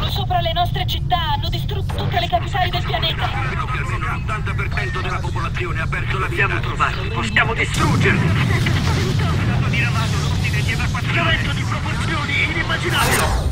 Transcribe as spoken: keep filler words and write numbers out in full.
Sono sopra le nostre città, hanno distrutto tutte le capitali del pianeta. Credo che almeno l'ottanta per cento della popolazione ha perso la vita. L'abbiamo trovato, possiamo distruggerli! È stato diramato l'ordine di evacuazione di proporzioni inimmaginabili!